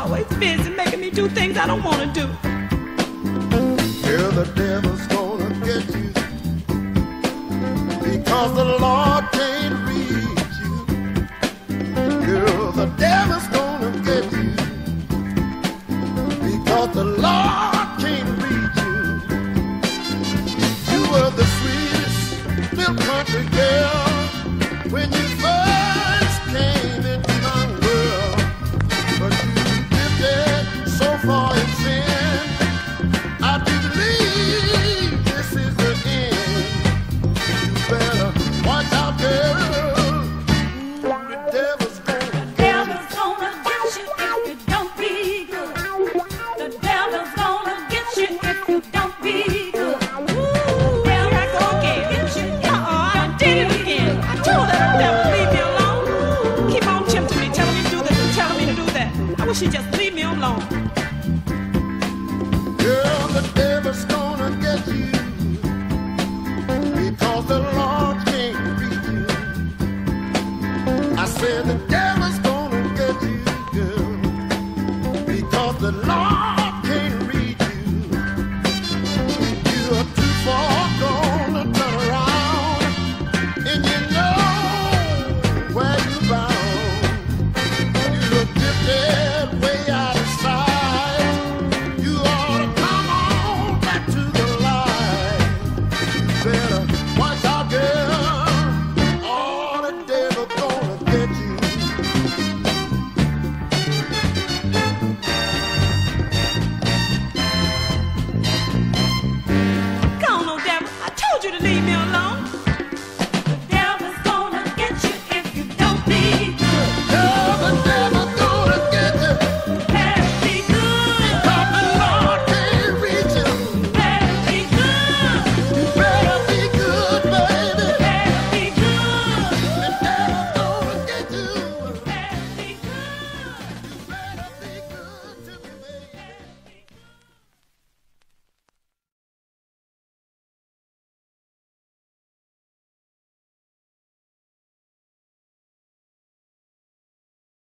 always busy making me do things I don't want to do. Girl, the devil's gonna get you because the Lord can't reach you. Girl, the devil's gonna get you because the Lord can't reach you. You were the sweetest little country girl when you first came into my world, but you drifted so far in sin. I do believe this is the end. You better watch out, girl. The devil's gonna get you if you don't be good. The devil's gonna get you if you don't be good. Here I go again. I did it again. I told that devil, leave me alone. Keep on tempting me, telling me to do this and telling me to do that. I wish he'd just leave me alone.